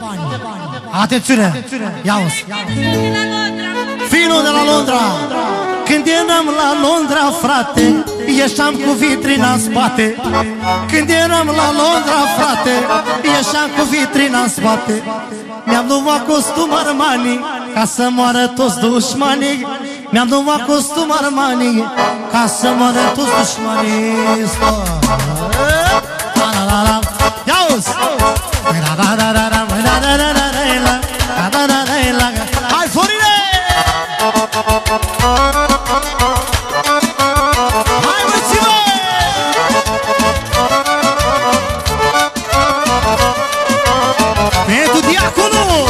Atențiune! Ia-uzi! Finul de la Londra. Când eram la Londra, frate, ieșeam cu vitrina în spate. Când eram la Londra, frate, ieșeam cu vitrina în spate. Mi-am luat costum Armani ca să moară toți dușmanii. Mi-am luat costum Armani ca să moară toți dușmanii. Ia-uzi! Hai, Florine! Hai, mățime! Pentru diaconul!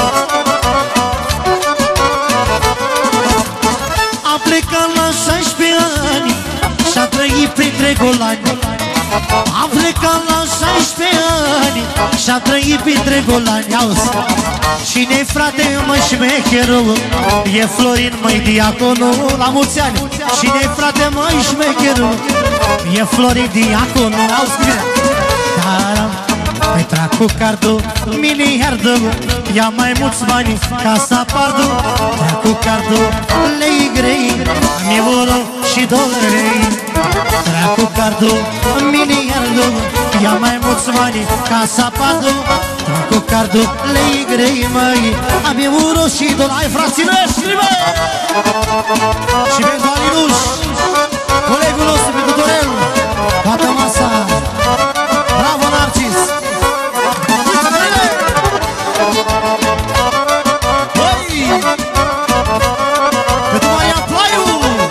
Am plecat la 16 ani și-a trăit printre golani. Am plecat la 16 ani și-a trăit printre golani. Auzi! Cine-i frate, mă, șmecherul? E Florin, măi, diaconul. La mulți ani! Cine-i frate, măi, șmecherul? E Florin, diaconul. Auzi bine! Dar pe tracu cardul, miliardul, ia mai mulți bani ca să apardu. Tracu cardul, lei grei, am euro și dolari. Tracu cardul, miliardul, ia mai mulți bani ca să apardu. Tracu cardul, lei grei, măi, am euro și dolari. Fraților ăștri, măi! Și pentru Alinuș, colegul nostru, pentru Dorel, toată masa. Bravo, Narcis! Pentru Marian Plaiu!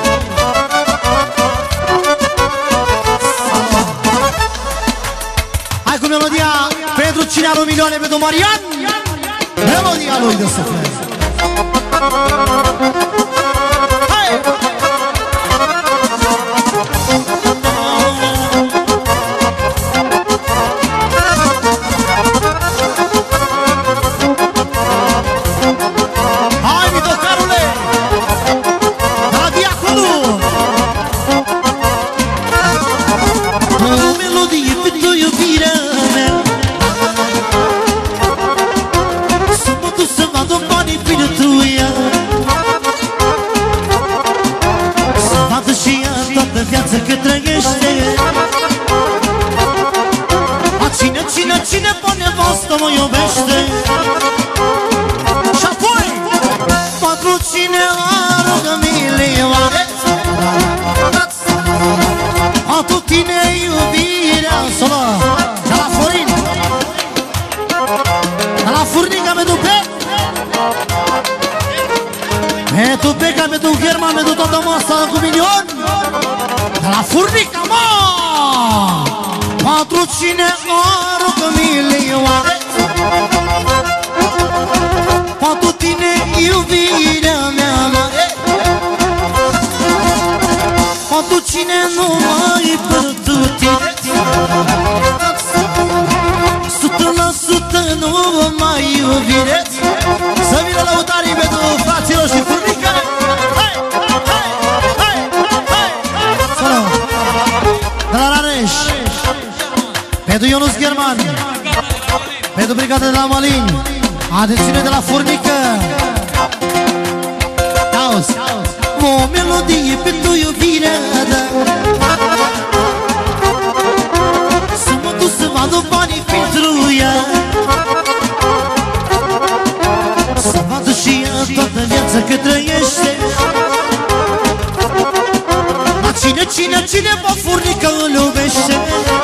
Hai cu melodia pentru cine are 1 milioane, pentru Marian! Melodia lui de suflet! Hai! Cine pe nevastă mă iubește? Și apoi pentru cine aruncă milioane, pentru tine iubirea sola. De la Florin, de la Furnica, pentru Pec, pentru Peca, pentru German, pentru toată masa cu milion. De la Furnica, mă! Pentru cine aruncă milioane, pentru tine iubirea mea mare, pentru cine nu mai pentru tine, 100% nu mai iubire. Să vină lăutarii pentru fraților și Furnică. Hai, hai, hai, hai! Salut! De la Rareș, pentru Ionuț German, pentru brigada de la Malin, atențiune de la Furnică. Auzi, o melodie pentru iubirea ta, să mă duc să vadă banii pentru ea, să vadă și ea toată viața că trăiește. Dar cine pe Furnică îl iubește?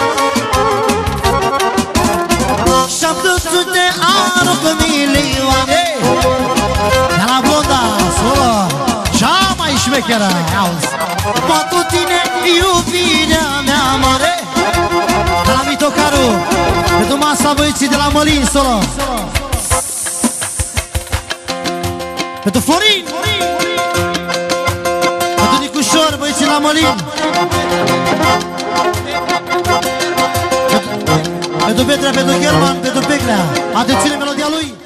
700 de aruncă milioane. De la Blonda, solă, cea mai șmecheră. Auzi, pentru tine iubirea mea mare. De la Mitocaru, pentru masa băieții de la Mălin, solă. Pentru Florin, pentru Nicușor, băieții la Mălin. Pentru Petra, pentru German, pentru Peclea. Atențiune, melodia lui.